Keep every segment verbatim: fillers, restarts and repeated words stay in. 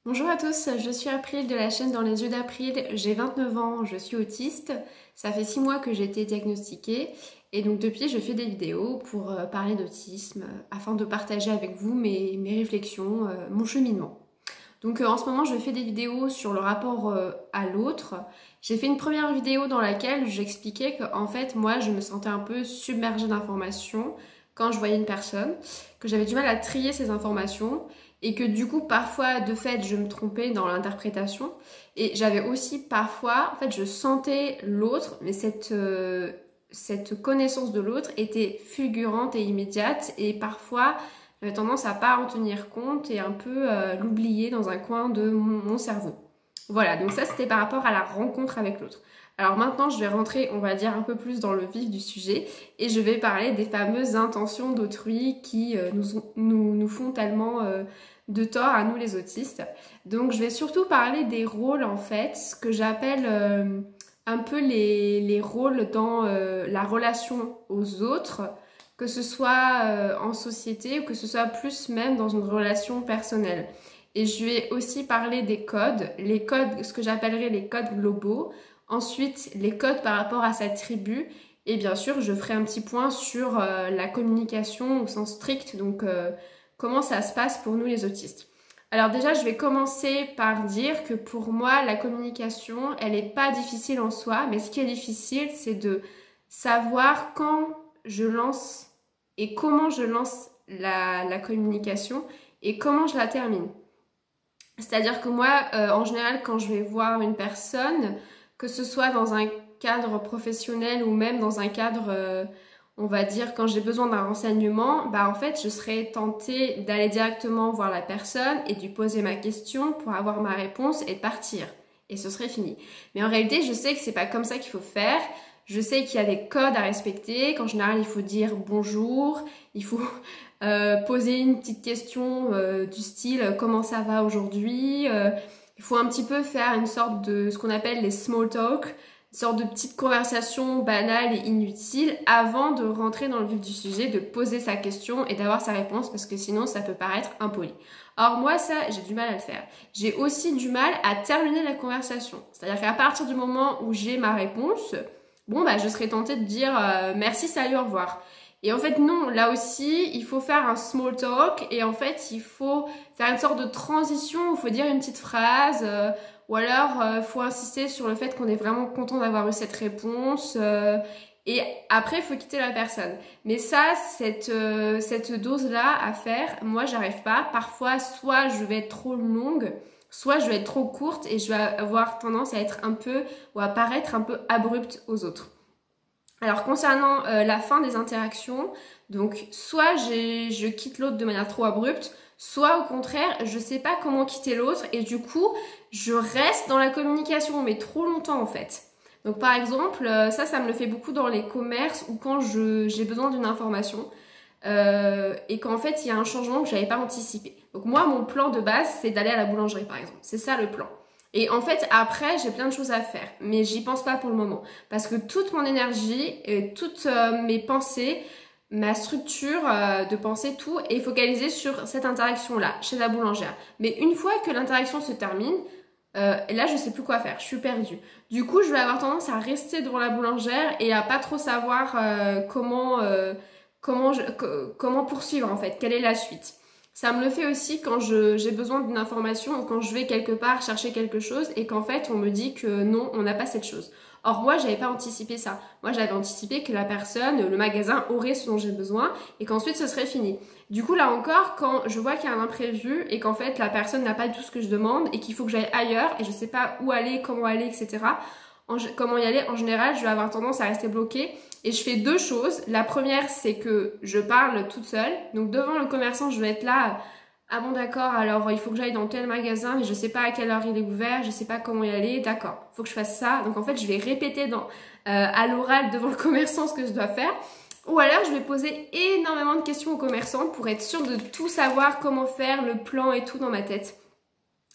Bonjour à tous, je suis April de la chaîne Dans les yeux d'April, j'ai vingt-neuf ans, je suis autiste, ça fait six mois que j'ai été diagnostiquée et donc depuis je fais des vidéos pour euh, parler d'autisme euh, afin de partager avec vous mes, mes réflexions, euh, mon cheminement. Donc euh, en ce moment je fais des vidéos sur le rapport euh, à l'autre. J'ai fait une première vidéo dans laquelle j'expliquais qu'en fait moi je me sentais un peu submergée d'informations quand je voyais une personne, que j'avais du mal à trier ces informations et que du coup parfois de fait je me trompais dans l'interprétation et j'avais aussi parfois, en fait je sentais l'autre mais cette, euh, cette connaissance de l'autre était fulgurante et immédiate et parfois j'avais tendance à pas en tenir compte et un peu euh, l'oublier dans un coin de mon, mon cerveau. Voilà, donc ça c'était par rapport à la rencontre avec l'autre. Alors maintenant je vais rentrer, on va dire, un peu plus dans le vif du sujet et je vais parler des fameuses intentions d'autrui qui euh, nous, nous, nous font tellement euh, de tort à nous les autistes. Donc je vais surtout parler des rôles en fait, ce que j'appelle euh, un peu les, les rôles dans euh, la relation aux autres, que ce soit euh, en société ou que ce soit plus même dans une relation personnelle. Et je vais aussi parler des codes, les codes, ce que j'appellerais les codes globaux, ensuite les codes par rapport à sa tribu, et bien sûr je ferai un petit point sur euh, la communication au sens strict, donc euh, comment ça se passe pour nous les autistes. Alors déjà je vais commencer par dire que pour moi la communication elle n'est pas difficile en soi, mais ce qui est difficile c'est de savoir quand je lance et comment je lance la, la communication et comment je la termine. C'est-à-dire que moi, euh, en général, quand je vais voir une personne, que ce soit dans un cadre professionnel ou même dans un cadre, euh, on va dire, quand j'ai besoin d'un renseignement, bah en fait, je serais tentée d'aller directement voir la personne et de lui poser ma question pour avoir ma réponse et de partir. Et ce serait fini. Mais en réalité, je sais que c'est pas comme ça qu'il faut faire. Je sais qu'il y a des codes à respecter, qu'en général, il faut dire bonjour, il faut euh, poser une petite question euh, du style euh, comment ça va aujourd'hui. Euh, il faut un petit peu faire une sorte de ce qu'on appelle les small talk, une sorte de petite conversation banale et inutile avant de rentrer dans le vif du sujet, de poser sa question et d'avoir sa réponse parce que sinon ça peut paraître impoli. Or moi ça j'ai du mal à le faire. J'ai aussi du mal à terminer la conversation. C'est-à-dire qu'à partir du moment où j'ai ma réponse, bon bah je serais tentée de dire euh, merci, salut, au revoir. Et en fait non, là aussi il faut faire un small talk et en fait il faut faire une sorte de transition où il faut dire une petite phrase euh, ou alors il euh, faut insister sur le fait qu'on est vraiment content d'avoir eu cette réponse euh, et après il faut quitter la personne. Mais ça, cette, euh, cette dose-là à faire, moi j'arrive pas. Parfois soit je vais être trop longue, soit je vais être trop courte et je vais avoir tendance à être un peu ou à paraître un peu abrupte aux autres. Alors concernant euh, la fin des interactions, donc soit je quitte l'autre de manière trop abrupte, soit au contraire je sais pas comment quitter l'autre et du coup je reste dans la communication mais trop longtemps en fait. Donc par exemple, euh, ça ça me le fait beaucoup dans les commerces ou quand j'ai besoin d'une information euh, et qu'en fait il y a un changement que j'avais pas anticipé. Donc moi mon plan de base c'est d'aller à la boulangerie par exemple, c'est ça le plan. Et en fait, après, j'ai plein de choses à faire, mais j'y pense pas pour le moment. Parce que toute mon énergie, et toutes euh, mes pensées, ma structure euh, de pensée, tout est focalisé sur cette interaction-là, chez la boulangère. Mais une fois que l'interaction se termine, euh, là, je sais plus quoi faire, je suis perdue. Du coup, je vais avoir tendance à rester devant la boulangère et à pas trop savoir euh, comment, euh, comment, je, comment poursuivre, en fait, quelle est la suite. Ça me le fait aussi quand j'ai besoin d'une information ou quand je vais quelque part chercher quelque chose et qu'en fait on me dit que non, on n'a pas cette chose. Or moi j'avais pas anticipé ça. Moi j'avais anticipé que la personne, le magasin aurait ce dont j'ai besoin et qu'ensuite ce serait fini. Du coup là encore, quand je vois qu'il y a un imprévu et qu'en fait la personne n'a pas tout ce que je demande et qu'il faut que j'aille ailleurs et je sais pas où aller, comment aller, et cetera. En, comment y aller, en général je vais avoir tendance à rester bloquée. Et je fais deux choses. La première, c'est que je parle toute seule. Donc devant le commerçant, je vais être là. Ah bon, d'accord, alors il faut que j'aille dans tel magasin, mais je sais pas à quelle heure il est ouvert, je sais pas comment y aller. D'accord, il faut que je fasse ça. Donc en fait, je vais répéter dans, euh, à l'oral devant le commerçant ce que je dois faire. Ou alors, je vais poser énormément de questions au commerçant pour être sûre de tout savoir, comment faire, le plan et tout dans ma tête.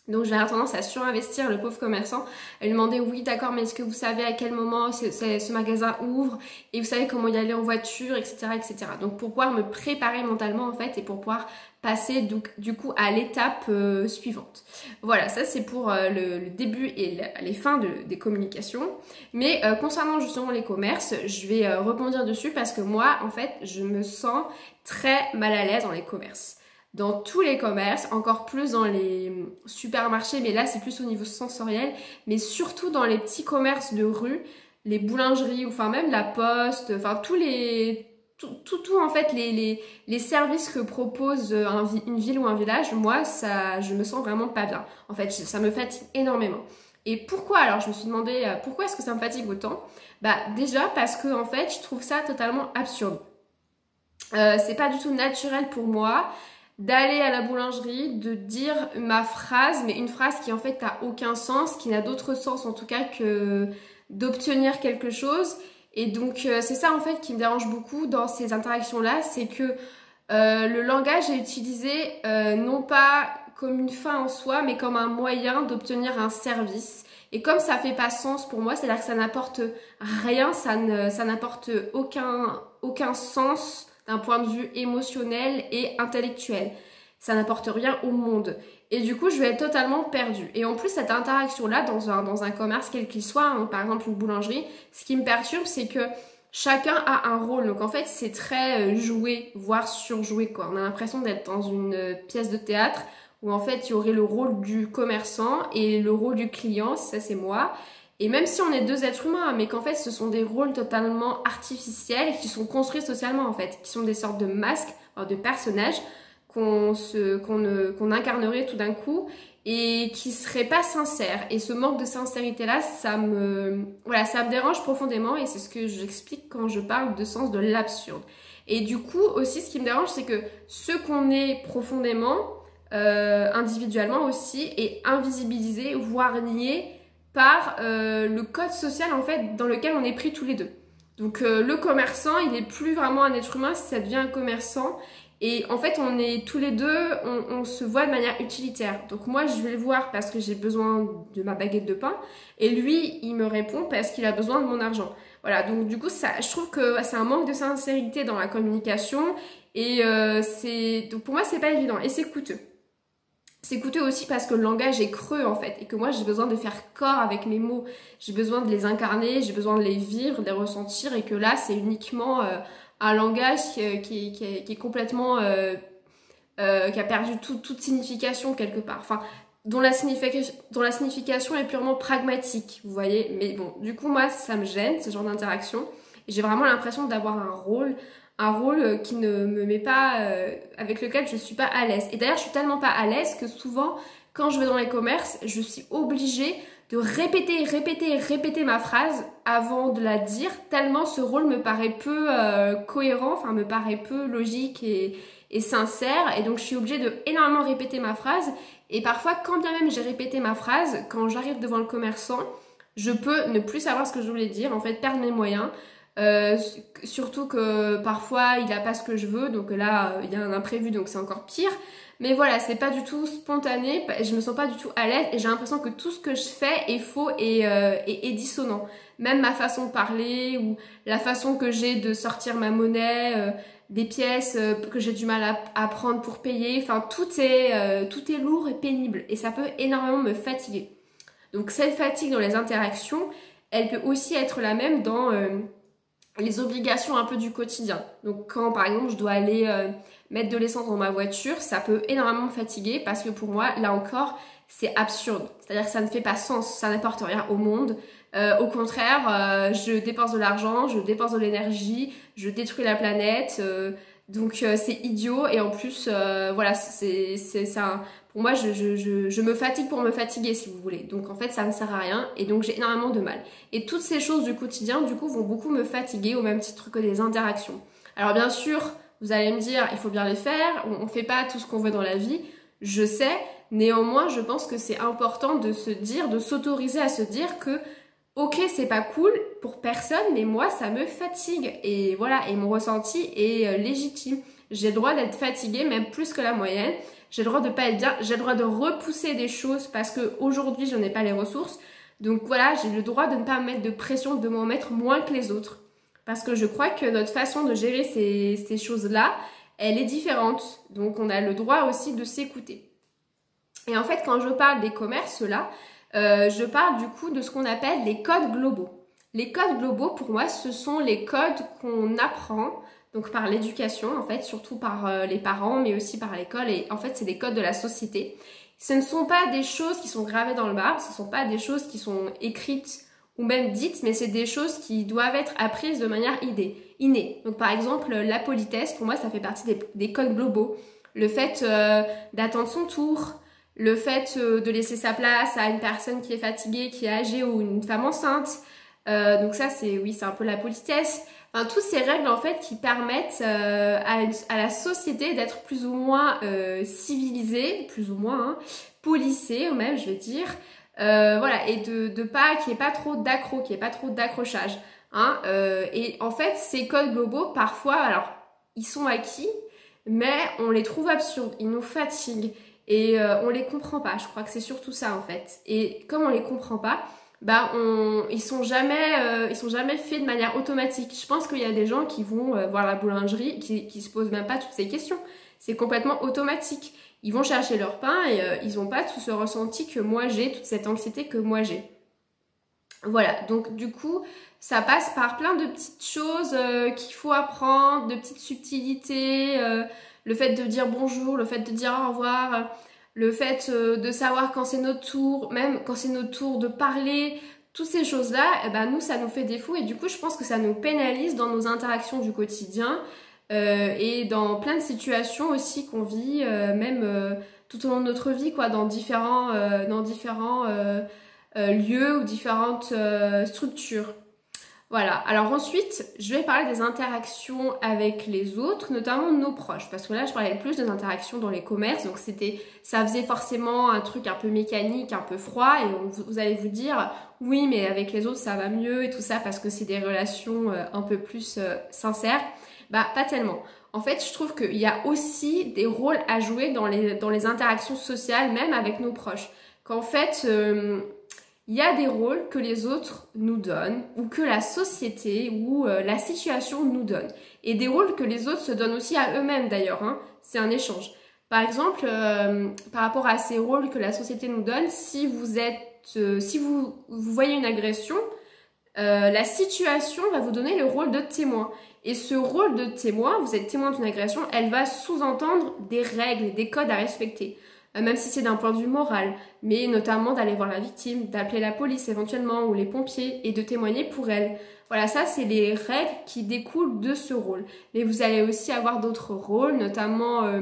Donc j'avais tendance à surinvestir le pauvre commerçant, à lui demander oui d'accord mais est-ce que vous savez à quel moment ce, ce, ce magasin ouvre et vous savez comment y aller en voiture, et cetera et cetera. Donc pour pouvoir me préparer mentalement en fait et pour pouvoir passer donc, du coup à l'étape euh, suivante. Voilà, ça c'est pour euh, le, le début et le, les fins de, des communications. Mais euh, concernant justement les commerces, je vais euh, rebondir dessus parce que moi en fait je me sens très mal à l'aise dans les commerces. Dans tous les commerces, encore plus dans les supermarchés, mais là c'est plus au niveau sensoriel, mais surtout dans les petits commerces de rue, les boulangeries, ou enfin même la poste, enfin tous les... Tout, tout, tout en fait, les, les, les services que propose un, une ville ou un village, moi, ça, je me sens vraiment pas bien. En fait, ça me fatigue énormément. Et pourquoi? Alors, je me suis demandé, pourquoi est-ce que ça me fatigue autant? Bah, déjà parce que, en fait, je trouve ça totalement absurde. Euh, c'est pas du tout naturel pour moi d'aller à la boulangerie, de dire ma phrase, mais une phrase qui, en fait, n'a aucun sens, qui n'a d'autre sens, en tout cas, que d'obtenir quelque chose. Et donc euh, c'est ça en fait qui me dérange beaucoup dans ces interactions-là, c'est que euh, le langage est utilisé euh, non pas comme une fin en soi, mais comme un moyen d'obtenir un service. Et comme ça fait pas sens pour moi, c'est-à-dire que ça n'apporte rien, ça ne, ça n'apporte aucun, aucun sens d'un point de vue émotionnel et intellectuel. Ça n'apporte rien au monde. Et du coup, je vais être totalement perdue. Et en plus, cette interaction-là, dans un, dans un commerce, quel qu'il soit, hein, par exemple une boulangerie, ce qui me perturbe, c'est que chacun a un rôle. Donc en fait, c'est très joué, voire surjoué, quoi. On a l'impression d'être dans une pièce de théâtre où en fait, il y aurait le rôle du commerçant et le rôle du client, ça c'est moi. Et même si on est deux êtres humains, mais qu'en fait, ce sont des rôles totalement artificiels qui sont construits socialement, en fait, qui sont des sortes de masques, de personnages qu'on se, qu'on ne, qu'on incarnerait tout d'un coup et qui serait pas sincère. Et ce manque de sincérité là, ça me, voilà, ça me dérange profondément et c'est ce que j'explique quand je parle de sens de l'absurde. Et du coup aussi, ce qui me dérange, c'est que ce qu'on est profondément, euh, individuellement aussi, est invisibilisé, voire nié par euh, le code social en fait dans lequel on est pris tous les deux. Donc euh, le commerçant, il est plus vraiment un être humain si ça devient un commerçant. Et en fait, on est tous les deux, on, on se voit de manière utilitaire. Donc moi, je vais le voir parce que j'ai besoin de ma baguette de pain. Et lui, il me répond parce qu'il a besoin de mon argent. Voilà, donc du coup, ça, je trouve que c'est un manque de sincérité dans la communication. Et euh, c'est, donc pour moi, c'est pas évident. Et c'est coûteux. C'est coûteux aussi parce que le langage est creux en fait. Et que moi, j'ai besoin de faire corps avec mes mots. J'ai besoin de les incarner, j'ai besoin de les vivre, de les ressentir. Et que là, c'est uniquement... Euh, un langage qui, qui, qui, est, qui est complètement euh, euh, qui a perdu tout, toute signification quelque part, enfin dont la, signification, dont la signification est purement pragmatique, vous voyez. Mais bon, du coup moi ça me gêne ce genre d'interaction et j'ai vraiment l'impression d'avoir un rôle un rôle qui ne me met pas euh, avec lequel je suis pas à l'aise. Et d'ailleurs je suis tellement pas à l'aise que souvent quand je vais dans les commerces je suis obligée de répéter, répéter, répéter ma phrase avant de la dire, tellement ce rôle me paraît peu euh, cohérent, enfin me paraît peu logique et, et sincère. Et donc je suis obligée de énormément répéter ma phrase. Et parfois, quand bien même j'ai répété ma phrase, quand j'arrive devant le commerçant, je peux ne plus savoir ce que je voulais dire, en fait perdre mes moyens. Euh, surtout que parfois il n'a pas ce que je veux, donc là il y a un imprévu, donc c'est encore pire. Mais voilà, c'est pas du tout spontané, je me sens pas du tout à l'aise et j'ai l'impression que tout ce que je fais est faux et, euh, et, et dissonant. Même ma façon de parler ou la façon que j'ai de sortir ma monnaie, euh, des pièces euh, que j'ai du mal à, à prendre pour payer, enfin tout est, euh, tout est lourd et pénible et ça peut énormément me fatiguer. Donc cette fatigue dans les interactions, elle peut aussi être la même dans euh, les obligations un peu du quotidien. Donc quand par exemple je dois aller... Euh, mettre de l'essence dans ma voiture, ça peut énormément me fatiguer parce que pour moi, là encore, c'est absurde. C'est-à-dire que ça ne fait pas sens, ça n'apporte rien au monde. Euh, au contraire, euh, je dépense de l'argent, je dépense de l'énergie, je détruis la planète. Euh, donc euh, c'est idiot et en plus, euh, voilà, c'est ça. Pour moi, je, je, je, je me fatigue pour me fatiguer, si vous voulez. Donc en fait, ça ne sert à rien et donc j'ai énormément de mal. Et toutes ces choses du quotidien, du coup, vont beaucoup me fatiguer au même titre que des interactions. Alors bien sûr, vous allez me dire, il faut bien les faire, on ne fait pas tout ce qu'on veut dans la vie, je sais, néanmoins, je pense que c'est important de se dire, de s'autoriser à se dire que, ok, c'est pas cool pour personne, mais moi, ça me fatigue. Et voilà, et mon ressenti est euh, légitime. J'ai le droit d'être fatiguée, même plus que la moyenne. j'ai le droit de pas être bien, j'ai le droit de repousser des choses parce que aujourd'hui je n'ai pas les ressources. Donc voilà, j'ai le droit de ne pas me mettre de pression, de m'en mettre moins que les autres. Parce que je crois que notre façon de gérer ces, ces choses-là, elle est différente. Donc on a le droit aussi de s'écouter. Et en fait, quand je parle des commerces là, euh, je parle du coup de ce qu'on appelle les codes globaux. Les codes globaux, pour moi, ce sont les codes qu'on apprend, donc par l'éducation en fait, surtout par euh, les parents, mais aussi par l'école. Et en fait, c'est des codes de la société. Ce ne sont pas des choses qui sont gravées dans le marbre, ce ne sont pas des choses qui sont écrites ou même dites, mais c'est des choses qui doivent être apprises de manière innée. Donc par exemple, la politesse, pour moi, ça fait partie des, des codes globaux. Le fait euh, d'attendre son tour, le fait euh, de laisser sa place à une personne qui est fatiguée, qui est âgée ou une femme enceinte. Euh, donc ça, c'est oui, c'est un peu la politesse. Enfin, toutes ces règles en fait qui permettent euh, à, une, à la société d'être plus ou moins euh, civilisée, plus ou moins hein, policée même, je vais dire. Euh, voilà, et de, de pas qu'il n'y ait pas trop d'accro, qu'il n'y ait pas trop d'accrochage. Hein, euh, et en fait, ces codes globaux, parfois, alors, ils sont acquis, mais on les trouve absurdes, ils nous fatiguent et euh, on les comprend pas. Je crois que c'est surtout ça en fait. Et comme on les comprend pas, bah on, ils sont jamais, euh, ils sont jamais faits de manière automatique. Je pense qu'il y a des gens qui vont euh, voir la boulangerie, qui, qui se posent même pas toutes ces questions. C'est complètement automatique. Ils vont chercher leur pain et euh, ils n'ont pas tout ce ressenti que moi j'ai, toute cette anxiété que moi j'ai. Voilà, donc du coup, ça passe par plein de petites choses euh, qu'il faut apprendre, de petites subtilités, euh, le fait de dire bonjour, le fait de dire au revoir, euh, le fait euh, de savoir quand c'est notre tour, même quand c'est notre tour de parler, toutes ces choses-là, eh ben, nous, ça nous fait défaut et du coup, je pense que ça nous pénalise dans nos interactions du quotidien euh, et dans plein de situations aussi qu'on vit, euh, même euh, tout au long de notre vie, quoi, dans différents, euh, dans différents euh, euh, lieux ou différentes euh, structures. Voilà, alors ensuite, je vais parler des interactions avec les autres, notamment nos proches, parce que là, je parlais plus des interactions dans les commerces, donc c'était, ça faisait forcément un truc un peu mécanique, un peu froid, et on, vous allez vous dire, oui, mais avec les autres, ça va mieux et tout ça, parce que c'est des relations euh, un peu plus euh, sincères. Bah, pas tellement. En fait, je trouve qu'il y a aussi des rôles à jouer dans les, dans les interactions sociales, même avec nos proches. Qu'en fait... Euh, il y a des rôles que les autres nous donnent ou que la société ou euh, la situation nous donne. Et des rôles que les autres se donnent aussi à eux-mêmes d'ailleurs. Hein. C'est un échange. Par exemple, euh, par rapport à ces rôles que la société nous donne, si vous êtes, euh, si vous, vous voyez une agression, euh, la situation va vous donner le rôle de témoin. Et ce rôle de témoin, vous êtes témoin d'une agression, elle va sous-entendre des règles, des codes à respecter. Même si c'est d'un point de vue moral, mais notamment d'aller voir la victime, d'appeler la police éventuellement ou les pompiers et de témoigner pour elle. Voilà, ça c'est les règles qui découlent de ce rôle. Mais vous allez aussi avoir d'autres rôles, notamment euh,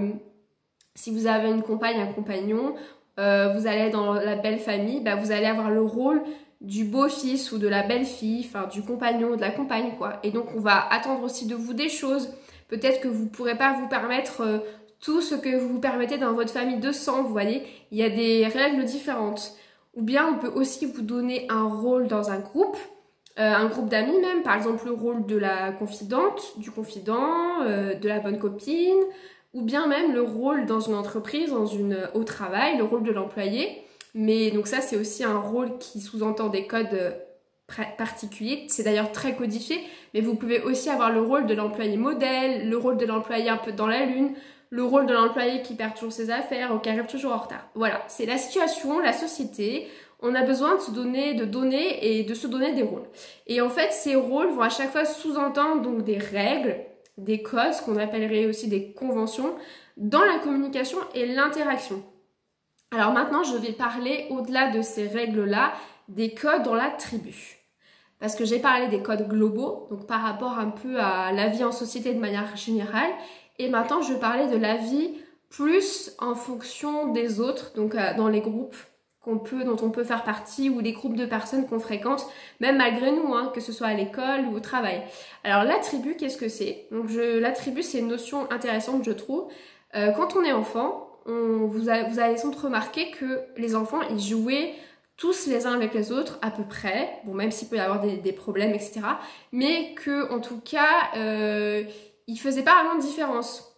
si vous avez une compagne, un compagnon, euh, vous allez dans la belle famille, bah, vous allez avoir le rôle du beau-fils ou de la belle-fille, enfin du compagnon ou de la compagne quoi. Et donc on va attendre aussi de vous des choses. Peut-être que vous ne pourrez pas vous permettre... Euh, tout ce que vous vous permettez dans votre famille de sang, vous voyez, il y a des règles différentes. Ou bien on peut aussi vous donner un rôle dans un groupe, euh, un groupe d'amis même, par exemple le rôle de la confidente, du confident, euh, de la bonne copine, ou bien même le rôle dans une entreprise, dans une, au travail, le rôle de l'employé. Mais donc ça c'est aussi un rôle qui sous-entend des codes particuliers, c'est d'ailleurs très codifié, mais vous pouvez aussi avoir le rôle de l'employé modèle, le rôle de l'employé un peu dans la lune, le rôle de l'employé qui perd toujours ses affaires ou qui arrive toujours en retard. Voilà, c'est la situation, la société. On a besoin de se donner, de donner et de se donner des rôles. Et en fait, ces rôles vont à chaque fois sous-entendre donc des règles, des codes, ce qu'on appellerait aussi des conventions, dans la communication et l'interaction. Alors maintenant, je vais parler au-delà de ces règles-là, des codes dans la tribu. Parce que j'ai parlé des codes globaux, donc par rapport un peu à la vie en société de manière générale. Et maintenant, je vais parler de la vie plus en fonction des autres, donc euh, dans les groupes qu'on peut, dont on peut faire partie ou les groupes de personnes qu'on fréquente, même malgré nous, hein, que ce soit à l'école ou au travail. Alors la tribu, qu'est-ce que c'est? Donc je, la tribu, c'est une notion intéressante, je trouve. Euh, quand on est enfant, on, vous, a, vous allez sans doute remarquer que les enfants, ils jouaient tous les uns avec les autres à peu près, bon même s'il peut y avoir des, des problèmes, et cetera. Mais que en tout cas, euh, ils faisaient pas vraiment de différence.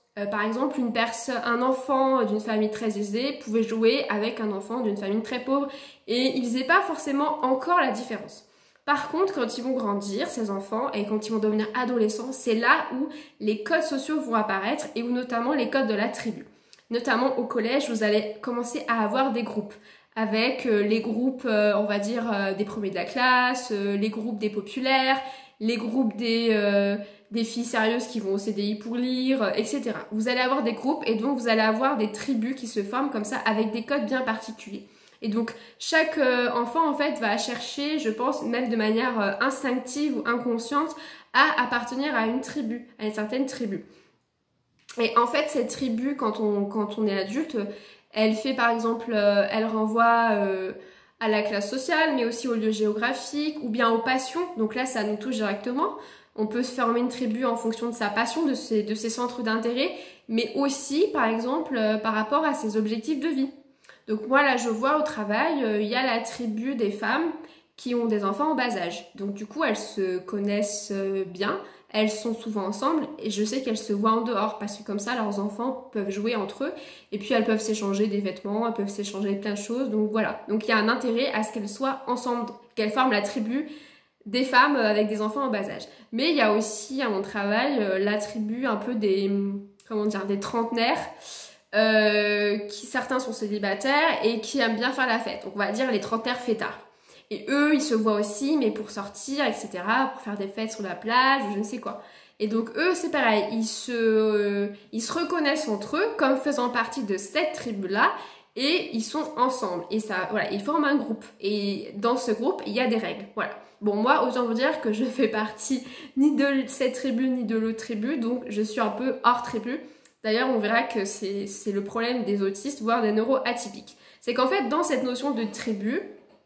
Euh, par exemple, une personne, un enfant d'une famille très aisée pouvait jouer avec un enfant d'une famille très pauvre et ils faisaient pas forcément encore la différence. Par contre, quand ils vont grandir, ces enfants, et quand ils vont devenir adolescents, c'est là où les codes sociaux vont apparaître et où notamment les codes de la tribu. Notamment au collège, vous allez commencer à avoir des groupes avec euh, les groupes, euh, on va dire, euh, des premiers de la classe, euh, les groupes des populaires, les groupes des, euh, des filles sérieuses qui vont au C D I pour lire, euh, et cetera. Vous allez avoir des groupes et donc vous allez avoir des tribus qui se forment comme ça avec des codes bien particuliers. Et donc, chaque euh, enfant, en fait, va chercher, je pense, même de manière euh, instinctive ou inconsciente, à appartenir à une tribu, à une certaine tribu. Et en fait, cette tribu, quand on, quand on est adulte, elle fait, par exemple, euh, elle renvoie euh, à la classe sociale, mais aussi au lieu géographique, ou bien aux passions. Donc là, ça nous touche directement. On peut se former une tribu en fonction de sa passion, de ses, de ses centres d'intérêt, mais aussi, par exemple, euh, par rapport à ses objectifs de vie. Donc moi là je vois au travail, euh, il y a la tribu des femmes qui ont des enfants en bas âge. Donc du coup elles se connaissent euh, bien, elles sont souvent ensemble et je sais qu'elles se voient en dehors parce que comme ça leurs enfants peuvent jouer entre eux et puis elles peuvent s'échanger des vêtements, elles peuvent s'échanger plein de choses. Donc voilà, donc il y a un intérêt à ce qu'elles soient ensemble, qu'elles forment la tribu des femmes avec des enfants en bas âge. Mais il y a aussi à mon travail euh, la tribu un peu des, comment dire, des trentenaires. Euh, qui certains sont célibataires et qui aiment bien faire la fête. Donc on va dire les trentenaires fêtards. Et eux, ils se voient aussi, mais pour sortir, et cetera, pour faire des fêtes sur la plage ou je ne sais quoi. Et donc eux, c'est pareil, ils se, euh, ils se reconnaissent entre eux comme faisant partie de cette tribu-là et ils sont ensemble. Et ça, voilà, ils forment un groupe. Et dans ce groupe, il y a des règles. Voilà. Bon, moi, autant vous dire que je fais partie ni de cette tribu ni de l'autre tribu, donc je suis un peu hors tribu. D'ailleurs, on verra que c'est le problème des autistes, voire des neuroatypiques. C'est qu'en fait, dans cette notion de tribu,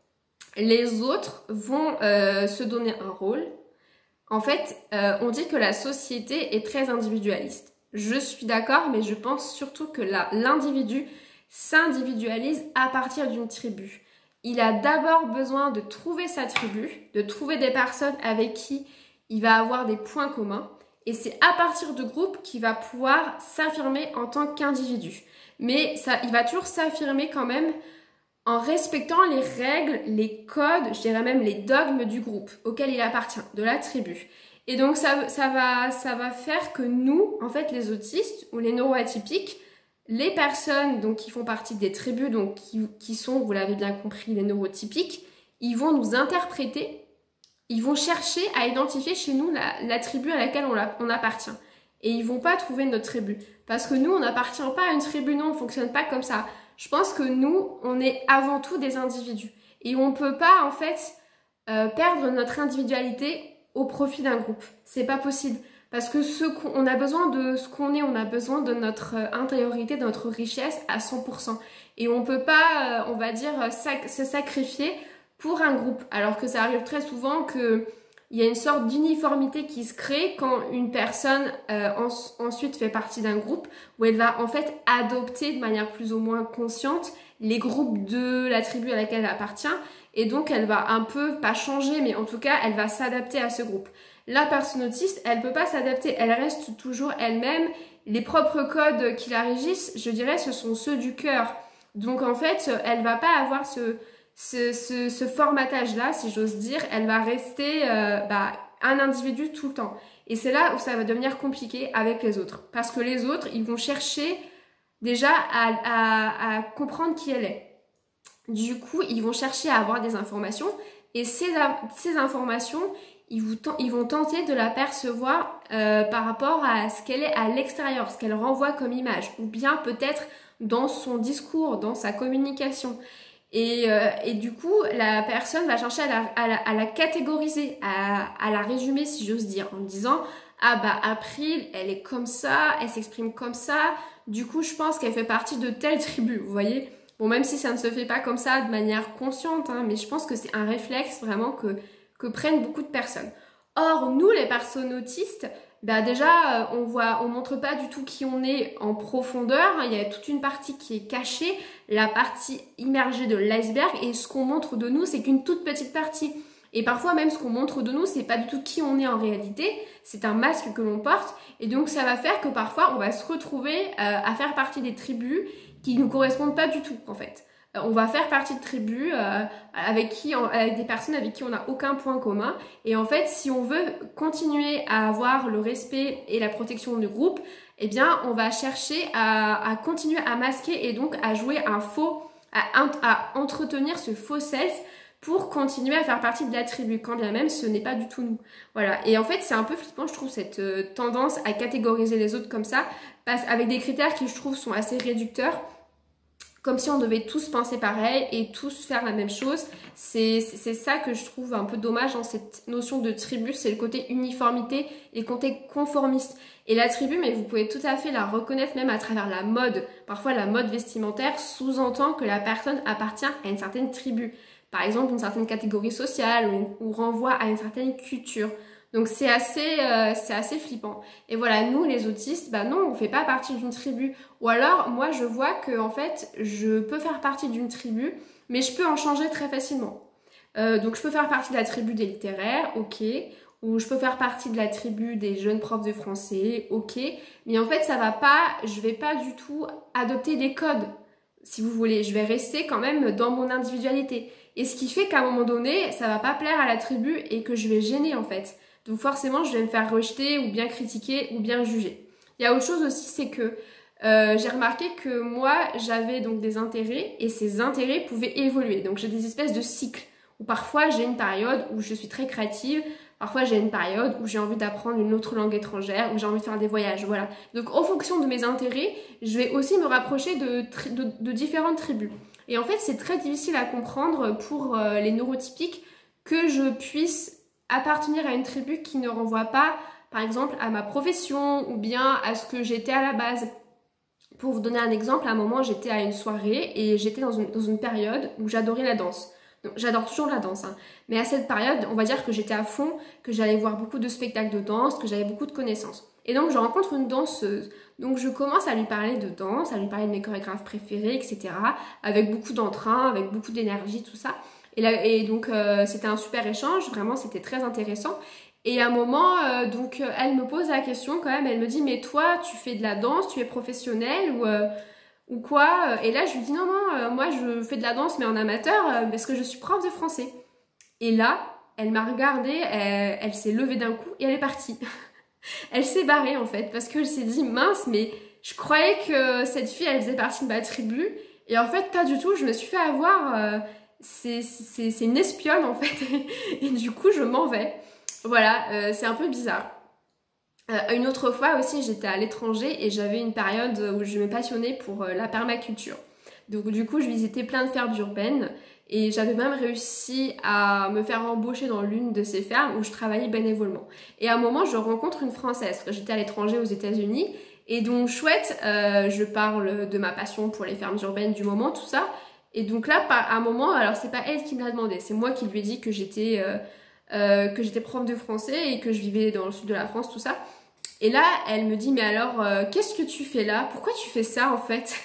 les autres vont euh, se donner un rôle. En fait, euh, on dit que la société est très individualiste. Je suis d'accord, mais je pense surtout que l'individu s'individualise à partir d'une tribu. Il a d'abord besoin de trouver sa tribu, de trouver des personnes avec qui il va avoir des points communs. Et c'est à partir de groupes qu'il va pouvoir s'affirmer en tant qu'individu. Mais ça, il va toujours s'affirmer quand même en respectant les règles, les codes, je dirais même les dogmes du groupe auquel il appartient, de la tribu. Et donc ça, ça, va, ça va faire que nous, en fait les autistes ou les neuroatypiques, les personnes donc, qui font partie des tribus, donc qui, qui sont, vous l'avez bien compris, les neurotypiques, ils vont nous interpréter. Ils vont chercher à identifier chez nous la, la tribu à laquelle on, la, on appartient. Et ils vont pas trouver notre tribu. Parce que nous, on n'appartient pas à une tribu, non, on fonctionne pas comme ça. Je pense que nous, on est avant tout des individus. Et on peut pas, en fait, euh, perdre notre individualité au profit d'un groupe. C'est pas possible. Parce que ce qu'on a besoin de ce qu'on est, on a besoin de notre intériorité, de notre richesse à cent pour cent. Et on peut pas, euh, on va dire, sac se sacrifier pour un groupe, alors que ça arrive très souvent qu'il y a une sorte d'uniformité qui se crée quand une personne euh, en, ensuite fait partie d'un groupe où elle va en fait adopter de manière plus ou moins consciente les groupes de la tribu à laquelle elle appartient et donc elle va un peu, pas changer, mais en tout cas elle va s'adapter à ce groupe. La personne autiste, elle peut pas s'adapter, elle reste toujours elle-même. Les propres codes qui la régissent, je dirais, ce sont ceux du cœur. Donc en fait, elle va pas avoir ce... Ce, ce, ce formatage-là, si j'ose dire, elle va rester euh, bah, un individu tout le temps. Et c'est là où ça va devenir compliqué avec les autres. Parce que les autres, ils vont chercher déjà à, à, à comprendre qui elle est. Du coup, ils vont chercher à avoir des informations. Et ces, ces informations, ils, vous, ils vont tenter de la percevoir euh, par rapport à ce qu'elle est à l'extérieur, ce qu'elle renvoie comme image. Ou bien peut-être dans son discours, dans sa communication. Et, euh, et du coup, la personne va chercher à la, à la, à la catégoriser, à, à la résumer, si j'ose dire, en disant « Ah bah April, elle est comme ça, elle s'exprime comme ça, du coup je pense qu'elle fait partie de telle tribu, vous voyez ?» Bon, même si ça ne se fait pas comme ça de manière consciente, hein, mais je pense que c'est un réflexe vraiment que, que prennent beaucoup de personnes. Or, nous, les personnes autistes, bah déjà, on voit, on montre pas du tout qui on est en profondeur. Il y a toute une partie qui est cachée, la partie immergée de l'iceberg. Et ce qu'on montre de nous, c'est qu'une toute petite partie. Et parfois même ce qu'on montre de nous, c'est pas du tout qui on est en réalité, c'est un masque que l'on porte. Et donc ça va faire que parfois on va se retrouver euh, à faire partie des tribus qui nous correspondent pas du tout en fait. Euh, on va faire partie de tribus euh, avec qui, on, avec des personnes avec qui on n'a aucun point commun. Et en fait, si on veut continuer à avoir le respect et la protection du groupe, eh bien on va chercher à, à continuer à masquer et donc à jouer un faux, à, à entretenir ce faux self pour continuer à faire partie de la tribu, quand bien même ce n'est pas du tout nous. Voilà. Et en fait, c'est un peu flippant, je trouve, cette euh, tendance à catégoriser les autres comme ça, parce, avec des critères qui, je trouve, sont assez réducteurs, comme si on devait tous penser pareil et tous faire la même chose. C'est ça que je trouve un peu dommage dans cette notion de tribu, c'est le côté uniformité et le côté conformiste. Et la tribu, mais vous pouvez tout à fait la reconnaître même à travers la mode. Parfois, la mode vestimentaire sous-entend que la personne appartient à une certaine tribu. Par exemple, une certaine catégorie sociale ou, ou renvoie à une certaine culture. Donc c'est assez, euh, c'est assez flippant. Et voilà, nous les autistes, bah non, on fait pas partie d'une tribu. Ou alors, moi je vois que en fait, je peux faire partie d'une tribu, mais je peux en changer très facilement. Euh, donc je peux faire partie de la tribu des littéraires, ok. Ou je peux faire partie de la tribu des jeunes profs de français, ok. Mais en fait, ça va pas, je vais pas du tout adopter les codes, si vous voulez. Je vais rester quand même dans mon individualité. Et ce qui fait qu'à un moment donné, ça va pas plaire à la tribu et que je vais gêner en fait. Donc forcément, je vais me faire rejeter ou bien critiquer ou bien juger. Il y a autre chose aussi, c'est que euh, j'ai remarqué que moi, j'avais donc des intérêts et ces intérêts pouvaient évoluer. Donc j'ai des espèces de cycles où parfois j'ai une période où je suis très créative, parfois j'ai une période où j'ai envie d'apprendre une autre langue étrangère, où j'ai envie de faire des voyages, voilà. Donc en fonction de mes intérêts, je vais aussi me rapprocher de, de, de différentes tribus. Et en fait, c'est très difficile à comprendre pour euh, les neurotypiques que je puisse appartenir à une tribu qui ne renvoie pas, par exemple, à ma profession ou bien à ce que j'étais à la base. Pour vous donner un exemple, à un moment, j'étais à une soirée et j'étais dans une, dans une période où j'adorais la danse. J'adore toujours la danse, hein. Mais à cette période, on va dire que j'étais à fond, que j'allais voir beaucoup de spectacles de danse, que j'avais beaucoup de connaissances. Et donc, je rencontre une danseuse. Donc, je commence à lui parler de danse, à lui parler de mes chorégraphes préférés, et cetera. Avec beaucoup d'entrain, avec beaucoup d'énergie, tout ça. Et, là, et donc, euh, c'était un super échange. Vraiment, c'était très intéressant. Et à un moment, euh, donc, euh, elle me pose la question quand même. Elle me dit, mais toi, tu fais de la danse, tu es professionnelle ou... Euh, ou quoi. Et là, je lui dis non, non, euh, moi je fais de la danse mais en amateur euh, parce que je suis prof de français. Et là, elle m'a regardée, elle, elle s'est levée d'un coup et elle est partie. Elle s'est barrée en fait parce qu'elle s'est dit mince, mais je croyais que cette fille elle faisait partie de ma tribu et en fait pas du tout, je me suis fait avoir, euh, c'est une espionne en fait et, et du coup je m'en vais. Voilà, euh, c'est un peu bizarre. Euh, une autre fois aussi, j'étais à l'étranger et j'avais une période où je me passionnais pour euh, la permaculture. Donc du coup, je visitais plein de fermes urbaines et j'avais même réussi à me faire embaucher dans l'une de ces fermes où je travaillais bénévolement. Et à un moment, je rencontre une Française. J'étais à l'étranger aux États-Unis et donc chouette, euh, je parle de ma passion pour les fermes urbaines du moment, tout ça. Et donc là, à un moment, alors c'est pas elle qui me l'a demandé, c'est moi qui lui ai dit que j'étais... Euh, Euh, que j'étais prof de français et que je vivais dans le sud de la France, tout ça. Et là, elle me dit, mais alors, euh, qu'est-ce que tu fais là? Pourquoi tu fais ça, en fait?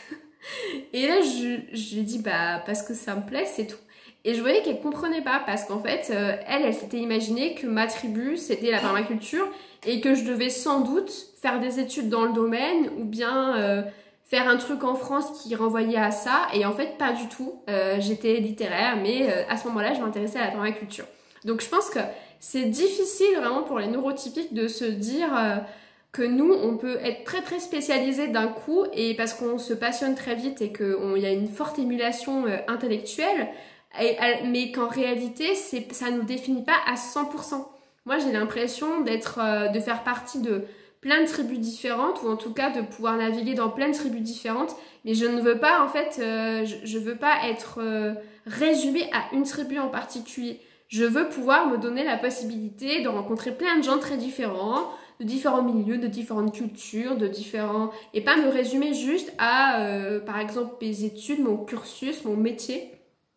Et là, je, je lui ai dit, bah, parce que ça me plaît, c'est tout. Et je voyais qu'elle comprenait pas, parce qu'en fait, euh, elle, elle s'était imaginée que ma tribu, c'était la permaculture, et que je devais sans doute faire des études dans le domaine, ou bien... Euh, faire un truc en France qui renvoyait à ça, et en fait, pas du tout. Euh, j'étais littéraire, mais euh, à ce moment-là, je m'intéressais à la permaculture. Donc je pense que c'est difficile vraiment pour les neurotypiques de se dire euh, que nous, on peut être très très spécialisé d'un coup et parce qu'on se passionne très vite et qu'il y a une forte émulation euh, intellectuelle, et, mais qu'en réalité, ça ne nous définit pas à cent pour cent. Moi, j'ai l'impression d'être, euh, de faire partie de plein de tribus différentes ou en tout cas de pouvoir naviguer dans plein de tribus différentes, mais je ne veux pas en fait, euh, je, je veux pas être euh, résumée à une tribu en particulier. Je veux pouvoir me donner la possibilité de rencontrer plein de gens très différents, de différents milieux, de différentes cultures, de différents... et pas me résumer juste à, euh, par exemple, mes études, mon cursus, mon métier.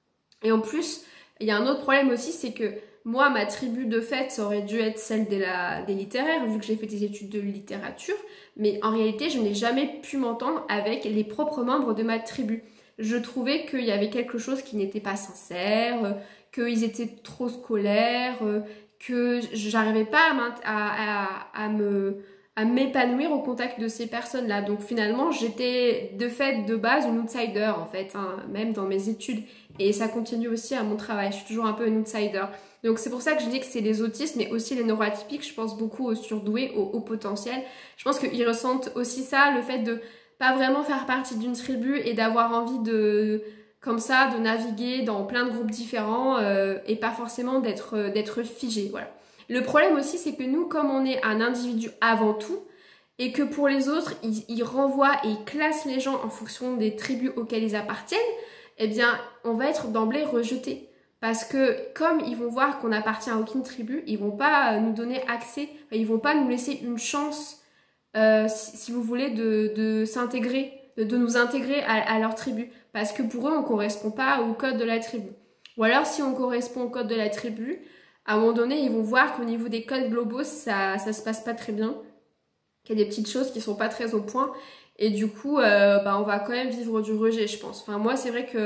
Et en plus, il y a un autre problème aussi, c'est que moi, ma tribu de fait, ça aurait dû être celle de la, des littéraires, vu que j'ai fait des études de littérature, mais en réalité, je n'ai jamais pu m'entendre avec les propres membres de ma tribu. je trouvais qu'il y avait quelque chose qui n'était pas sincère, euh, qu'ils étaient trop scolaires, euh, que j'arrivais pas à, à, à, à me à m'épanouir au contact de ces personnes-là. Donc finalement, j'étais de fait, de base, une outsider en fait, hein, même dans mes études. Et ça continue aussi à mon travail, je suis toujours un peu une outsider. Donc c'est pour ça que je dis que c'est les autistes, mais aussi les neuroatypiques. Je pense beaucoup aux surdoués, aux hauts potentiels. Je pense qu'ils ressentent aussi ça, le fait de pas vraiment faire partie d'une tribu et d'avoir envie de, comme ça, de naviguer dans plein de groupes différents euh, et pas forcément d'être euh, d'être figé, voilà. Le problème aussi, c'est que nous, comme on est un individu avant tout, et que pour les autres, ils, ils renvoient et ils classent les gens en fonction des tribus auxquelles ils appartiennent, eh bien, on va être d'emblée rejeté. Parce que comme ils vont voir qu'on n'appartient à aucune tribu, ils vont pas nous donner accès, ils vont pas nous laisser une chance, euh, si, si vous voulez, de, de s'intégrer, de, de nous intégrer à, à leur tribu. Parce que pour eux, on ne correspond pas au code de la tribu. Ou alors, si on correspond au code de la tribu, à un moment donné, ils vont voir qu'au niveau des codes globaux, ça ça se passe pas très bien, qu'il y a des petites choses qui sont pas très au point, et du coup, euh, bah, on va quand même vivre du rejet, je pense. Enfin, moi, c'est vrai que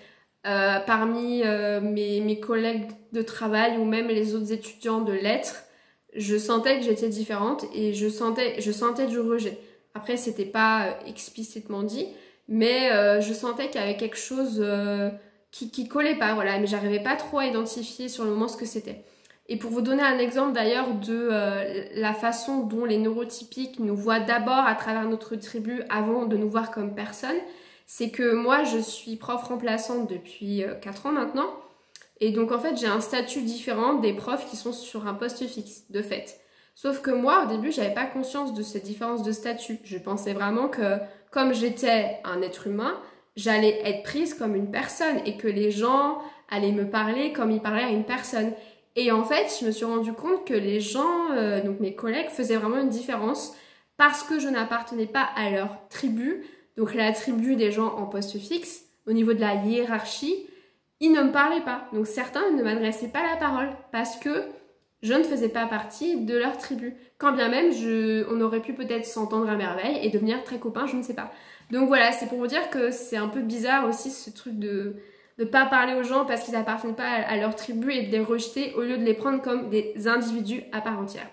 euh, parmi euh, mes, mes collègues de travail ou même les autres étudiants de lettres, je sentais que j'étais différente et je sentais, je sentais du rejet. Après, c'était pas explicitement dit, mais euh, je sentais qu'il y avait quelque chose... Euh, Qui, qui collait pas, voilà, mais j'arrivais pas trop à identifier sur le moment ce que c'était. Et pour vous donner un exemple d'ailleurs de euh, la façon dont les neurotypiques nous voient d'abord à travers notre tribu avant de nous voir comme personne, c'est que moi je suis prof remplaçante depuis euh, quatre ans maintenant, et donc en fait j'ai un statut différent des profs qui sont sur un poste fixe, de fait. Sauf que moi au début j'avais pas conscience de cette différence de statut, je pensais vraiment que comme j'étais un être humain, j'allais être prise comme une personne et que les gens allaient me parler comme ils parlaient à une personne. Et en fait, je me suis rendu compte que les gens, euh, donc mes collègues, faisaient vraiment une différence parce que je n'appartenais pas à leur tribu, donc la tribu des gens en poste fixe, au niveau de la hiérarchie, ils ne me parlaient pas. Donc certains ne m'adressaient pas la parole parce que je ne faisais pas partie de leur tribu. Quand bien même, je, on aurait pu peut-être s'entendre à merveille et devenir très copains, je ne sais pas. Donc voilà, c'est pour vous dire que c'est un peu bizarre aussi ce truc de ne pas parler aux gens parce qu'ils n'appartiennent pas à, à leur tribu et de les rejeter au lieu de les prendre comme des individus à part entière.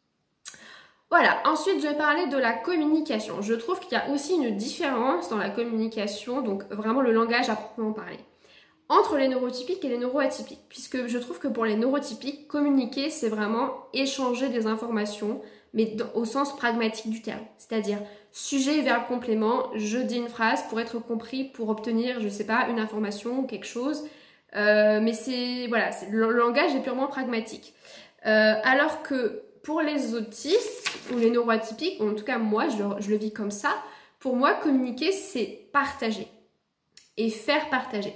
Voilà, ensuite je vais parler de la communication. Je trouve qu'il y a aussi une différence dans la communication, donc vraiment le langage à proprement parler, entre les neurotypiques et les neuroatypiques, puisque je trouve que pour les neurotypiques, communiquer, c'est vraiment échanger des informations, mais dans, au sens pragmatique du terme, c'est-à-dire sujet, verbe, complément, je dis une phrase pour être compris, pour obtenir, je sais pas, une information ou quelque chose, euh, mais c'est, voilà, le, le langage est purement pragmatique. Euh, alors que pour les autistes ou les neuroatypiques, ou en tout cas moi, je, je le vis comme ça, pour moi, communiquer, c'est partager et faire partager.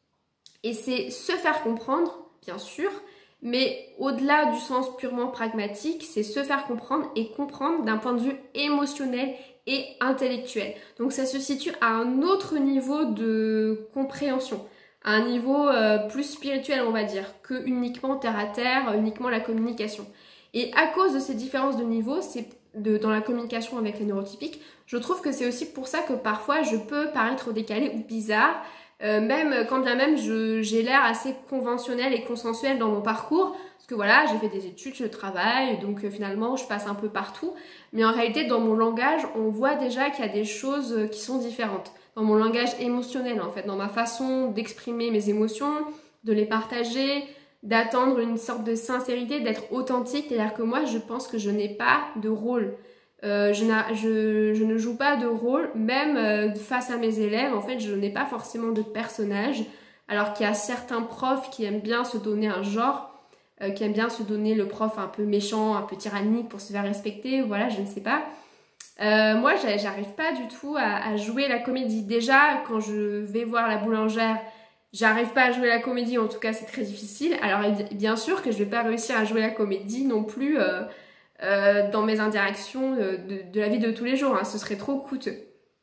Et c'est se faire comprendre, bien sûr, mais au-delà du sens purement pragmatique, c'est se faire comprendre et comprendre d'un point de vue émotionnel et intellectuel. Donc ça se situe à un autre niveau de compréhension, à un niveau euh, plus spirituel, on va dire, que uniquement terre à terre, uniquement la communication. Et à cause de ces différences de niveau, c'est de, dans la communication avec les neurotypiques, je trouve que c'est aussi pour ça que parfois je peux paraître décalée ou bizarre, Euh, même quand bien même j'ai l'air assez conventionnelle et consensuelle dans mon parcours, parce que voilà, j'ai fait des études, je travaille, donc euh, finalement je passe un peu partout, mais en réalité dans mon langage, on voit déjà qu'il y a des choses qui sont différentes, dans mon langage émotionnel en fait, dans ma façon d'exprimer mes émotions, de les partager, d'attendre une sorte de sincérité, d'être authentique, c'est-à-dire que moi je pense que je n'ai pas de rôle. Euh, je, je, je ne joue pas de rôle, même euh, face à mes élèves, en fait, je n'ai pas forcément de personnage, alors qu'il y a certains profs qui aiment bien se donner un genre, euh, qui aiment bien se donner le prof un peu méchant, un peu tyrannique pour se faire respecter, voilà, je ne sais pas. Euh, moi, j'arrive pas du tout à, à jouer la comédie. Déjà, quand je vais voir la boulangère, j'arrive pas à jouer la comédie, en tout cas, c'est très difficile. Alors, bien sûr que je vais pas réussir à jouer la comédie non plus... Euh, Euh, dans mes interactions de, de, de la vie de tous les jours, hein, ce serait trop coûteux.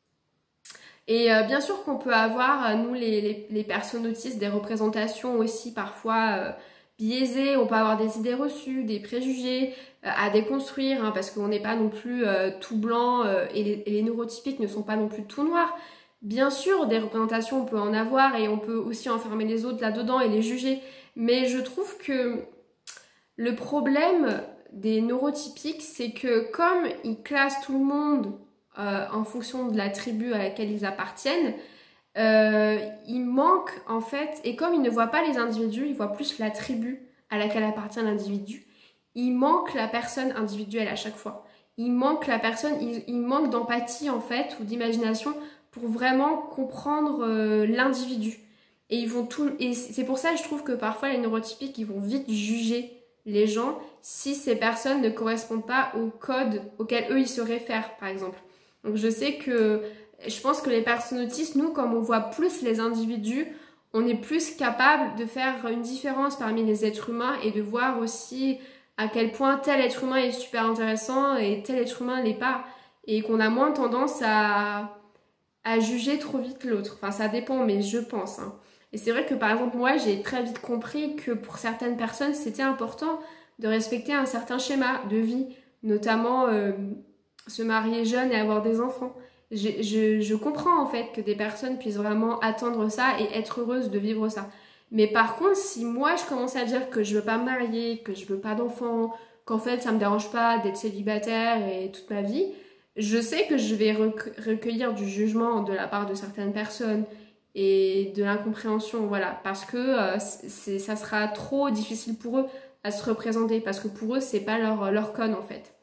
Et euh, bien sûr qu'on peut avoir, euh, nous les, les, les personnes autistes, des représentations aussi parfois euh, biaisées, on peut avoir des idées reçues, des préjugés euh, à déconstruire, hein, parce qu'on n'est pas non plus euh, tout blanc euh, et, les, et les neurotypiques ne sont pas non plus tout noirs. Bien sûr, des représentations, on peut en avoir et on peut aussi enfermer les autres là-dedans et les juger. Mais je trouve que le problème des neurotypiques, c'est que comme ils classent tout le monde euh, en fonction de la tribu à laquelle ils appartiennent, euh, il manque en fait, et comme ils ne voient pas les individus, ils voient plus la tribu à laquelle appartient l'individu, il manque la personne individuelle à chaque fois. Il manque la personne, il, il manque d'empathie en fait, ou d'imagination pour vraiment comprendre euh, l'individu. Et ils vont tout, et c'est pour ça que je trouve que parfois les neurotypiques, ils vont vite juger les gens si ces personnes ne correspondent pas au code auquel eux ils se réfèrent, par exemple. Donc je sais que je pense que les personnes autistes, nous, comme on voit plus les individus, on est plus capable de faire une différence parmi les êtres humains et de voir aussi à quel point tel être humain est super intéressant et tel être humain l'est pas. Et qu'on a moins tendance à, à juger trop vite l'autre. Enfin, ça dépend, mais je pense. Hein. Et c'est vrai que, par exemple, moi, j'ai très vite compris que pour certaines personnes, c'était important de respecter un certain schéma de vie, notamment euh, se marier jeune et avoir des enfants. Je, je, je comprends en fait que des personnes puissent vraiment attendre ça et être heureuses de vivre ça. Mais par contre, si moi je commence à dire que je veux pas me marier, que je veux pas d'enfants, qu'en fait ça me dérange pas d'être célibataire et toute ma vie, je sais que je vais recueillir du jugement de la part de certaines personnes et de l'incompréhension, voilà, parce que euh, c'est, ça sera trop difficile pour eux à se représenter, parce que pour eux c'est pas leur, leur code en fait.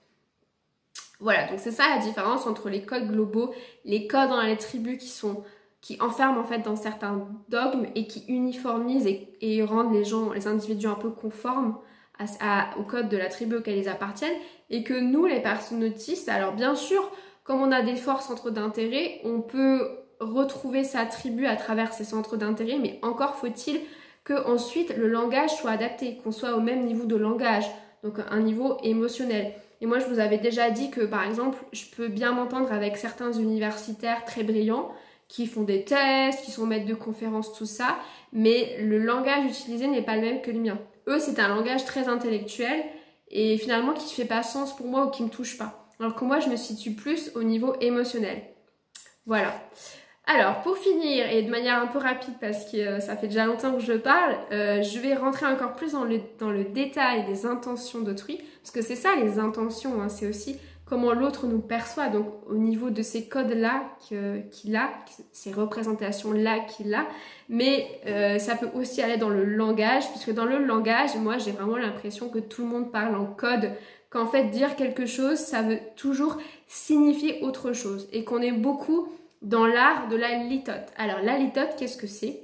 Voilà, donc c'est ça la différence entre les codes globaux, les codes dans les tribus qui sont qui enferment en fait dans certains dogmes et qui uniformisent et, et rendent les gens, les individus un peu conformes à, à, au code de la tribu auquel ils appartiennent, et que nous, les personnes autistes, alors bien sûr, comme on a des forts centres d'intérêt, on peut retrouver sa tribu à travers ces centres d'intérêt, mais encore faut-il que ensuite le langage soit adapté, qu'on soit au même niveau de langage, donc un niveau émotionnel. Et moi, je vous avais déjà dit que, par exemple, je peux bien m'entendre avec certains universitaires très brillants qui font des tests, qui sont maîtres de conférences, tout ça, mais le langage utilisé n'est pas le même que le mien. Eux, c'est un langage très intellectuel et finalement qui ne fait pas sens pour moi ou qui ne me touche pas. Alors que moi, je me situe plus au niveau émotionnel. Voilà. Alors, pour finir, et de manière un peu rapide, parce que euh, ça fait déjà longtemps que je parle, euh, je vais rentrer encore plus dans le, dans le détail des intentions d'autrui, parce que c'est ça les intentions, hein, c'est aussi comment l'autre nous perçoit, donc au niveau de ces codes-là qu'il a, ces représentations-là qu'il a, mais euh, ça peut aussi aller dans le langage, puisque dans le langage, moi j'ai vraiment l'impression que tout le monde parle en code, qu'en fait dire quelque chose, ça veut toujours signifier autre chose, et qu'on est beaucoup dans l'art de la litote. Alors la litote, qu'est-ce que c'est?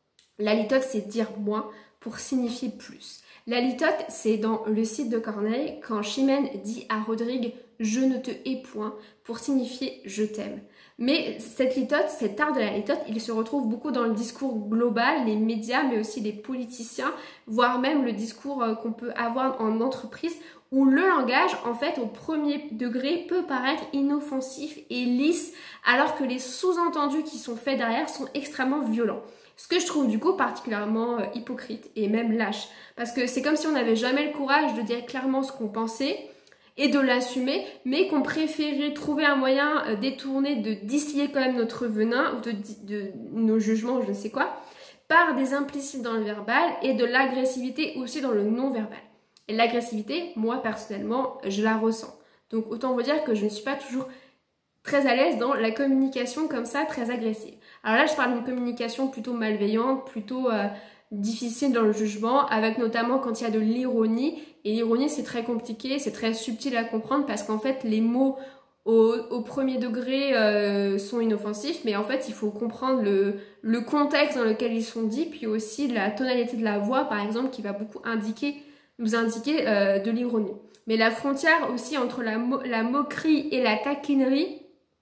La litote, c'est dire moins pour signifier plus. La litote, c'est dans le site de Corneille, quand Chimène dit à Rodrigue « je ne te hais point » pour signifier « je t'aime ». Mais cette litote, cet art de la litote, il se retrouve beaucoup dans le discours global, les médias, mais aussi les politiciens, voire même le discours qu'on peut avoir en entreprise, où le langage, en fait, au premier degré, peut paraître inoffensif et lisse, alors que les sous-entendus qui sont faits derrière sont extrêmement violents. Ce que je trouve du coup particulièrement euh, hypocrite et même lâche. Parce que c'est comme si on n'avait jamais le courage de dire clairement ce qu'on pensait et de l'assumer, mais qu'on préférait trouver un moyen euh, détourné de distiller quand même notre venin ou de, de nos jugements ou je ne sais quoi, par des implicites dans le verbal et de l'agressivité aussi dans le non-verbal. Et l'agressivité, moi personnellement, je la ressens. Donc autant vous dire que je ne suis pas toujours très à l'aise dans la communication comme ça, très agressive. Alors là, je parle d'une communication plutôt malveillante, plutôt euh, difficile dans le jugement, avec notamment quand il y a de l'ironie. Et l'ironie, c'est très compliqué, c'est très subtil à comprendre parce qu'en fait, les mots au, au premier degré euh, sont inoffensifs, mais en fait, il faut comprendre le, le contexte dans lequel ils sont dits, puis aussi la tonalité de la voix, par exemple, qui va beaucoup indiquer, nous indiquer euh, de l'ironie. Mais la frontière aussi entre la, mo la moquerie et la taquinerie,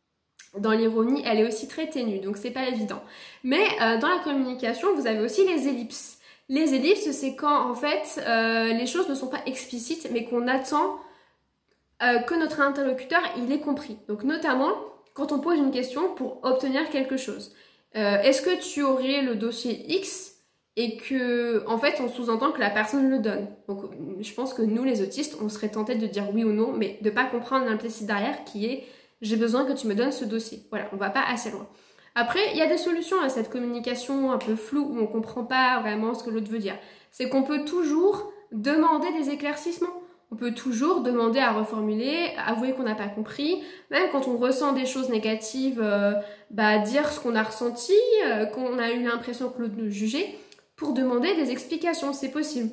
dans l'ironie, elle est aussi très ténue, donc c'est pas évident. Mais euh, dans la communication, vous avez aussi les ellipses. Les ellipses, c'est quand en fait euh, les choses ne sont pas explicites, mais qu'on attend euh, que notre interlocuteur il ait compris. Donc notamment quand on pose une question pour obtenir quelque chose. Euh, Est-ce que tu aurais le dossier X et que en fait on sous-entend que la personne le donne. Donc je pense que nous les autistes, on serait tentés de dire oui ou non, mais de pas comprendre l'implicite derrière qui est j'ai besoin que tu me donnes ce dossier. Voilà, on va pas assez loin. Après, il y a des solutions à cette communication un peu floue où on comprend pas vraiment ce que l'autre veut dire. C'est qu'on peut toujours demander des éclaircissements. On peut toujours demander à reformuler, avouer qu'on n'a pas compris, même quand on ressent des choses négatives, euh, bah, dire ce qu'on a ressenti, euh, qu'on a eu l'impression que l'autre nous jugeait, pour demander des explications, c'est possible.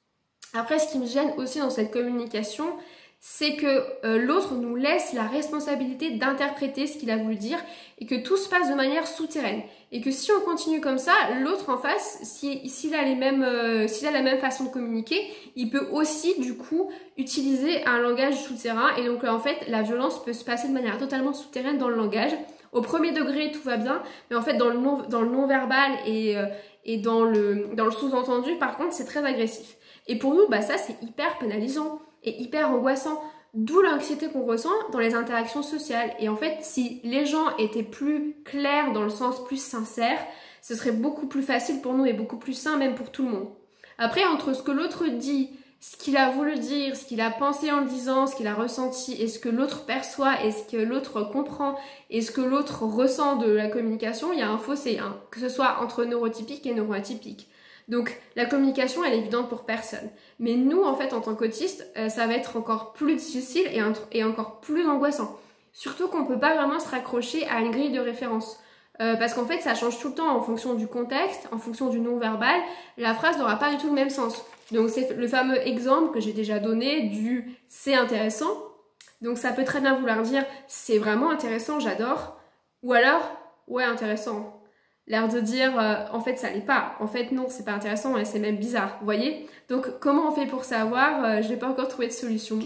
Après, ce qui me gêne aussi dans cette communication, c'est que euh, l'autre nous laisse la responsabilité d'interpréter ce qu'il a voulu dire et que tout se passe de manière souterraine. Et que si on continue comme ça, l'autre en face, s'il si, a, les mêmes, euh, s'il a la même façon de communiquer, il peut aussi du coup utiliser un langage souterrain. Et donc en fait, la violence peut se passer de manière totalement souterraine dans le langage. Au premier degré, tout va bien, mais en fait dans le non, dans le non-verbal et, euh, et dans le, dans le sous-entendu, par contre, c'est très agressif. Et pour nous, bah ça c'est hyper pénalisant et hyper angoissant. D'où l'anxiété qu'on ressent dans les interactions sociales. Et en fait, si les gens étaient plus clairs dans le sens plus sincère, ce serait beaucoup plus facile pour nous et beaucoup plus sain même pour tout le monde. Après, entre ce que l'autre dit, ce qu'il a voulu dire, ce qu'il a pensé en le disant, ce qu'il a ressenti, et ce que l'autre perçoit, et ce que l'autre comprend, et ce que l'autre ressent de la communication, il y a un fossé, hein, que ce soit entre neurotypique et neuroatypique. Donc la communication, elle est évidente pour personne. Mais nous, en fait, en tant qu'autistes, euh, ça va être encore plus difficile et, et encore plus angoissant. Surtout qu'on ne peut pas vraiment se raccrocher à une grille de référence. Euh, parce qu'en fait, ça change tout le temps en fonction du contexte, en fonction du non-verbal. La phrase n'aura pas du tout le même sens. Donc c'est le fameux exemple que j'ai déjà donné du « c'est intéressant ». Donc ça peut très bien vouloir dire « c'est vraiment intéressant, j'adore » ou alors « ouais, intéressant ». L'air de dire euh, en fait ça l'est pas, en fait non c'est pas intéressant et c'est même bizarre, vous voyez. Donc comment on fait pour savoir? euh, Je n'ai pas encore trouvé de solution.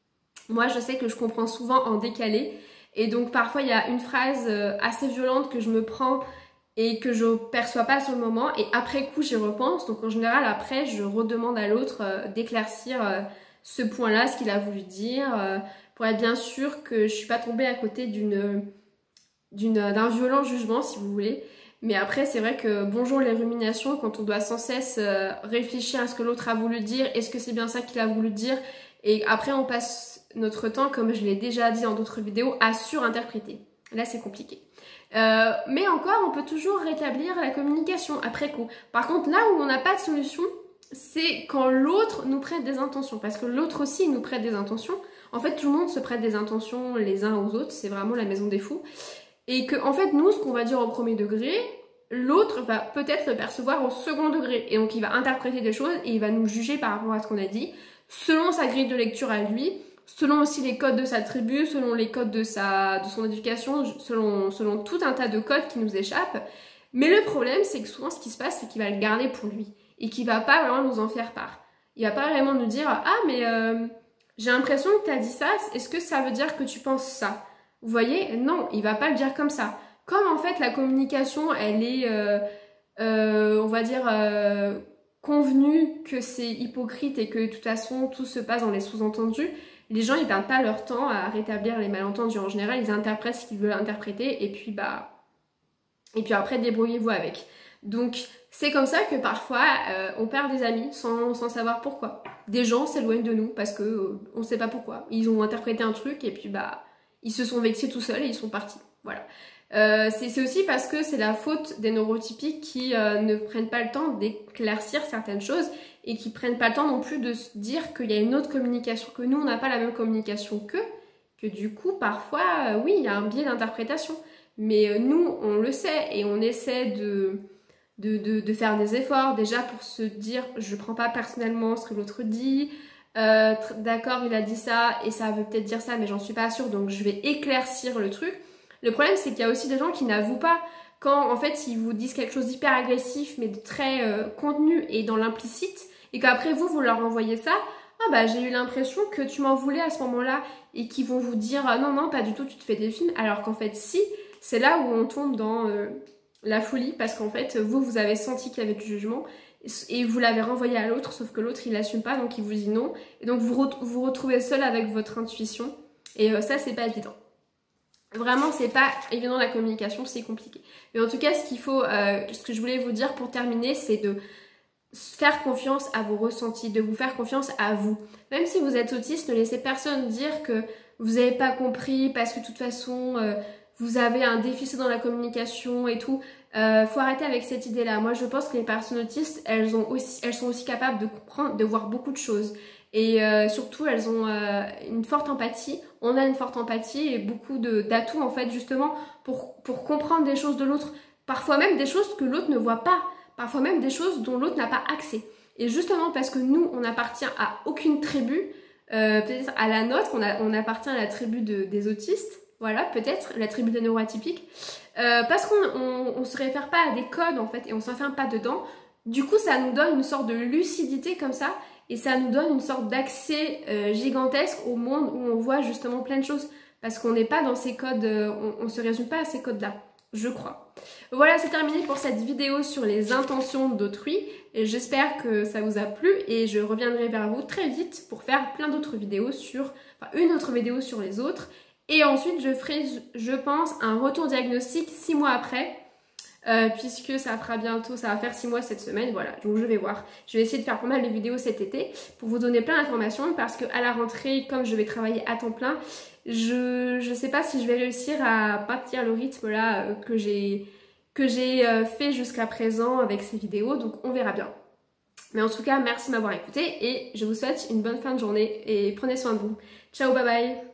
Moi je sais que je comprends souvent en décalé et donc parfois il y a une phrase euh, assez violente que je me prends et que je perçois pas sur le moment et après coup j'y repense. Donc en général après je redemande à l'autre euh, d'éclaircir euh, ce point-là, ce qu'il a voulu dire, euh, pour être bien sûr que je suis pas tombée à côté d'une d'une d'un violent jugement si vous voulez. Mais après, c'est vrai que bonjour les ruminations, quand on doit sans cesse euh, réfléchir à ce que l'autre a voulu dire, est-ce que c'est bien ça qu'il a voulu dire? Et après, on passe notre temps, comme je l'ai déjà dit dans d'autres vidéos, à surinterpréter. Là, c'est compliqué. Euh, mais encore, on peut toujours rétablir la communication après coup. Par contre, là où on n'a pas de solution, c'est quand l'autre nous prête des intentions. Parce que l'autre aussi nous prête des intentions. En fait, tout le monde se prête des intentions les uns aux autres. C'est vraiment la maison des fous. Et que, en fait, nous, ce qu'on va dire au premier degré, l'autre va peut-être le percevoir au second degré. Et donc, il va interpréter des choses et il va nous juger par rapport à ce qu'on a dit, selon sa grille de lecture à lui, selon aussi les codes de sa tribu, selon les codes de, sa, de son éducation, selon, selon tout un tas de codes qui nous échappent. Mais le problème, c'est que souvent, ce qui se passe, c'est qu'il va le garder pour lui. Et qu'il va pas vraiment nous en faire part. Il va pas vraiment nous dire « Ah, mais euh, j'ai l'impression que tu as dit ça, est-ce que ça veut dire que tu penses ça ?» Vous voyez? Non, il va pas le dire comme ça. Comme en fait la communication, elle est, euh, euh, on va dire, euh, convenue que c'est hypocrite et que de toute façon tout se passe dans les sous-entendus, les gens ils perdent pas leur temps à rétablir les malentendus. En général, ils interprètent ce qu'ils veulent interpréter et puis bah, et puis après débrouillez-vous avec. Donc c'est comme ça que parfois euh, on perd des amis sans, sans savoir pourquoi. Des gens s'éloignent de nous parce que euh, on sait pas pourquoi. Ils ont interprété un truc et puis bah ils se sont vexés tout seuls et ils sont partis. Voilà. Euh, c'est aussi parce que c'est la faute des neurotypiques qui euh, ne prennent pas le temps d'éclaircir certaines choses et qui prennent pas le temps non plus de se dire qu'il y a une autre communication, que nous on n'a pas la même communication qu'eux, que du coup parfois euh, oui il y a un biais d'interprétation, mais euh, nous on le sait et on essaie de, de, de, de faire des efforts déjà pour se dire je prends pas personnellement ce que l'autre dit. Euh, d'accord, il a dit ça et ça veut peut-être dire ça, mais j'en suis pas sûre, donc je vais éclaircir le truc. Le problème, c'est qu'il y a aussi des gens qui n'avouent pas quand, en fait, ils vous disent quelque chose d'hyper agressif, mais de très euh, contenu et dans l'implicite, et qu'après vous, vous leur envoyez ça. Ah bah, j'ai eu l'impression que tu m'en voulais à ce moment-là, et qu'ils vont vous dire ah, non, non, pas du tout, tu te fais des films, alors qu'en fait, si, c'est là où on tombe dans euh, la folie, parce qu'en fait, vous, vous avez senti qu'il y avait du jugement, et vous l'avez renvoyé à l'autre, sauf que l'autre il l'assume pas, donc il vous dit non, et donc vous vous, vous retrouvez seul avec votre intuition, et euh, ça c'est pas évident. Vraiment c'est pas évident la communication, c'est compliqué. Mais en tout cas ce qu'il faut, euh, ce que je voulais vous dire pour terminer, c'est de faire confiance à vos ressentis, de vous faire confiance à vous. Même si vous êtes autiste, ne laissez personne dire que vous n'avez pas compris parce que de toute façon... Euh, vous avez un déficit dans la communication et tout. Euh, faut arrêter avec cette idée-là. Moi, je pense que les personnes autistes, elles, ont aussi, elles sont aussi capables de comprendre, de voir beaucoup de choses. Et euh, surtout, elles ont euh, une forte empathie. On a une forte empathie et beaucoup d'atouts, en fait, justement, pour, pour comprendre des choses de l'autre. Parfois même des choses que l'autre ne voit pas. Parfois même des choses dont l'autre n'a pas accès. Et justement, parce que nous, on n'appartient à aucune tribu, euh, peut-être à la nôtre, on, a, on appartient à la tribu de, des autistes, voilà, peut-être, la tribu des neuroatypiques, euh, parce qu'on on, on se réfère pas à des codes, en fait, et on s'enferme pas dedans. Du coup, ça nous donne une sorte de lucidité comme ça, et ça nous donne une sorte d'accès euh, gigantesque au monde où on voit justement plein de choses, parce qu'on n'est pas dans ces codes, euh, on ne se résume pas à ces codes-là, je crois. Voilà, c'est terminé pour cette vidéo sur les intentions d'autrui. J'espère que ça vous a plu et je reviendrai vers vous très vite pour faire plein d'autres vidéos sur, enfin une autre vidéo sur les autres. Et ensuite, je ferai, je pense, un retour diagnostic six mois après. Euh, puisque ça fera bientôt, ça va faire six mois cette semaine, voilà, donc je vais voir. Je vais essayer de faire pas mal de vidéos cet été pour vous donner plein d'informations parce qu'à la rentrée, comme je vais travailler à temps plein, je ne sais pas si je vais réussir à maintenir le rythme là euh, que j'ai que j'ai euh, fait jusqu'à présent avec ces vidéos, donc on verra bien. Mais en tout cas, merci de m'avoir écouté et je vous souhaite une bonne fin de journée et prenez soin de vous. Ciao, bye bye!